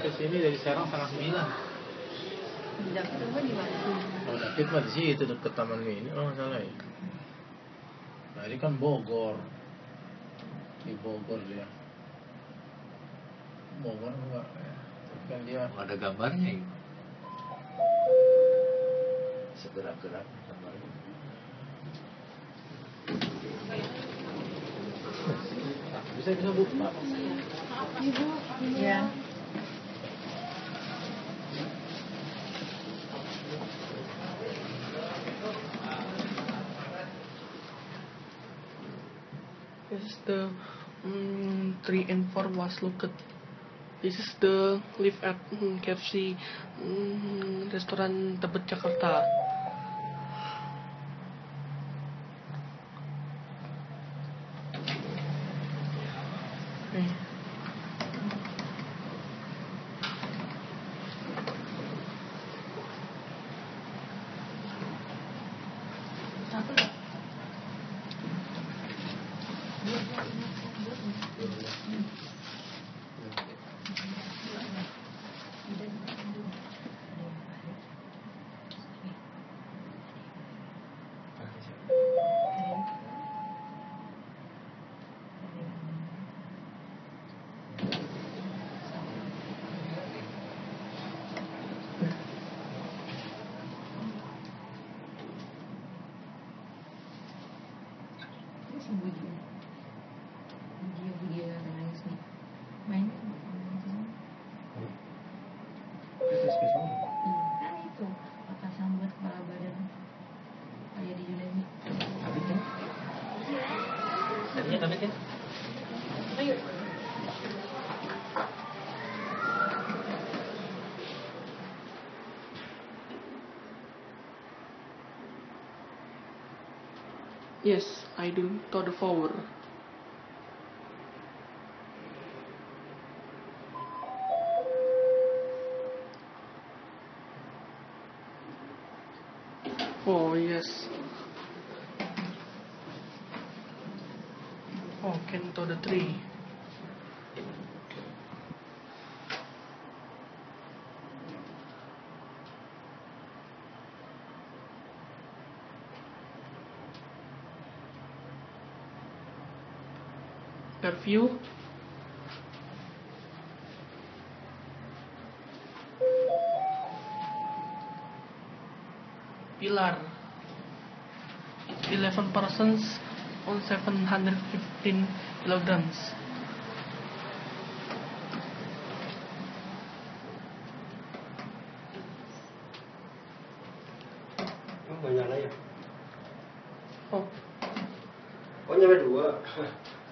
ke sini dari Serang setengah 9. Jakarta di mana? Oh, David mah di situ deket Taman Mini, oh nggak salah ya. Nah ini kan Bogor, di Bogor dia. Bogor enggak ya. Tapi kan dia ada gambarnya ini. Segerak-gerak gambarnya. Bisa buka. Ya. This is the 3 and 4 was looked. This is the live at KFC Restaurant Tebet, Jakarta. Video nangis nih. Main. Kan itu apa sambat kepala badan kayak di Yunani. Tapi kan? Tadinya tapi kan? Ayo. Yes, I do to the forward. Oh yes. Oh, can to the 3. View. Pilar. 11 persons on 715 kilograms. Oh, nggak nyala ya? Oh, Oh, nyampe 2.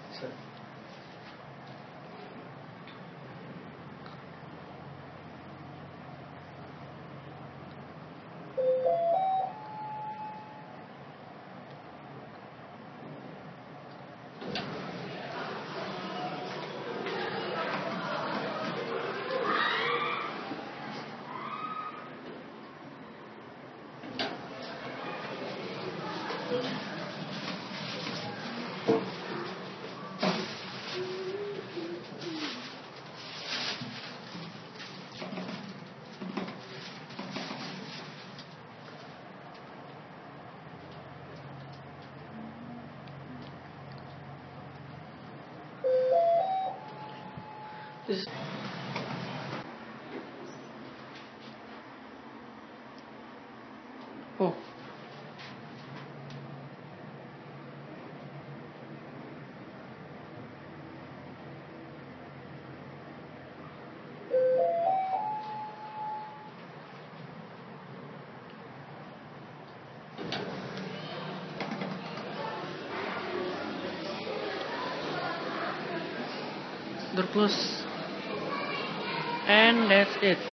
this. Oh. They're close. And that's it.